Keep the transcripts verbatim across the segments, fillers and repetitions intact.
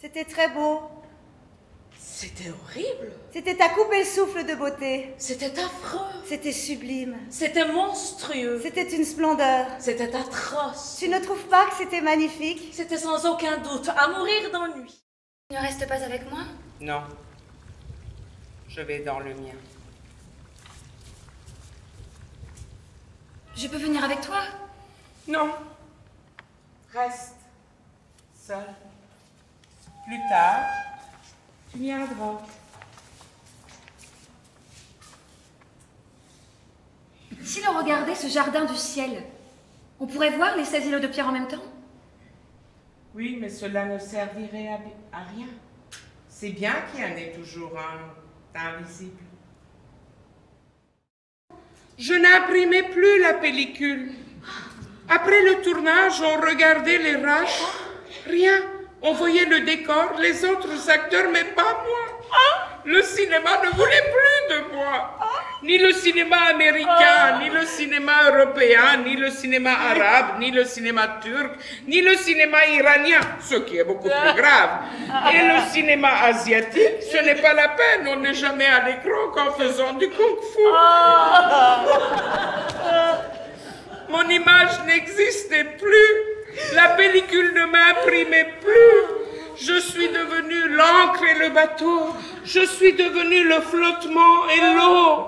C'était très beau. C'était horrible. C'était à couper le souffle de beauté. C'était affreux. C'était sublime. C'était monstrueux. C'était une splendeur. C'était atroce. Tu ne trouves pas que c'était magnifique? C'était sans aucun doute à mourir d'ennui. Tu ne restes pas avec moi? Non. Je vais dans le mien. Je peux venir avec toi? Non. Reste. Seul. Plus tard, tu viendras. Si l'on regardait ce jardin du ciel, on pourrait voir les seize îlots de pierre en même temps? Oui, mais cela ne servirait à, à rien. C'est bien qu'il y en ait toujours un invisible. Je n'imprimais plus la pellicule. Après le tournage, on regardait les rushs. Rien. On voyait le décor, les autres acteurs, mais pas moi. Le cinéma ne voulait plus de moi. Ni le cinéma américain, ni le cinéma européen, ni le cinéma arabe, ni le cinéma turc, ni le cinéma iranien, ce qui est beaucoup plus grave. Et le cinéma asiatique, ce n'est pas la peine, on n'est jamais à l'écran qu'en faisant du kung-fu. Mon image n'existait plus. La pellicule ne m'imprimait plus. Je suis devenue l'encre et le bateau. Je suis devenue le flottement et l'eau.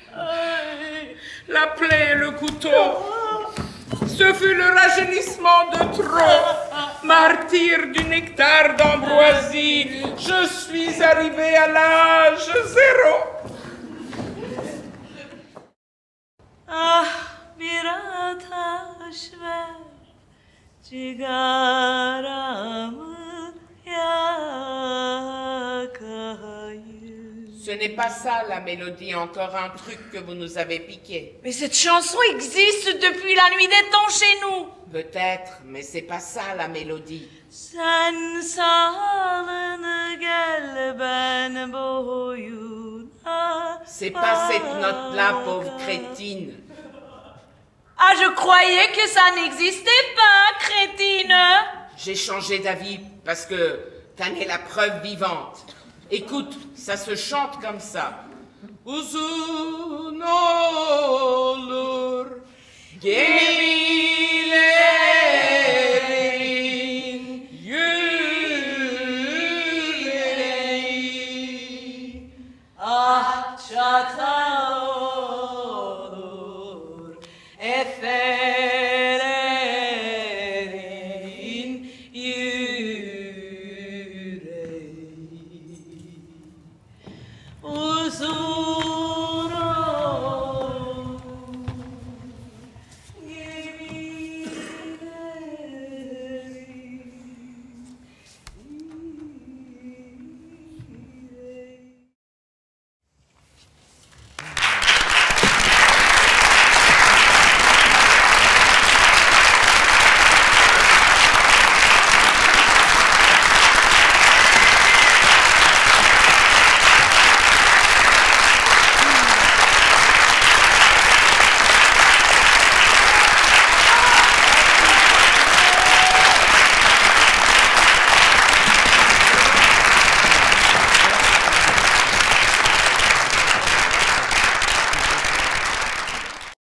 La plaie et le couteau. Ce fut le rajeunissement de trop. Martyr du nectar d'ambroisie. Je suis arrivée à l'âge zéro. Ah, bir ateş ver, cigaramı yakayım. Ce n'est pas ça la mélodie, encore un truc que vous nous avez piqué. Mais cette chanson existe depuis la nuit des temps chez nous. Peut-être, mais c'est pas ça la mélodie. Sen sağlığını gel ben boyuna. C'est pas cette note-là, pauvre crétine. Ah, je croyais que ça n'existait pas, crétine. J'ai changé d'avis parce que t'en es la preuve vivante. Écoute, ça se chante comme ça. Uzun olur gemi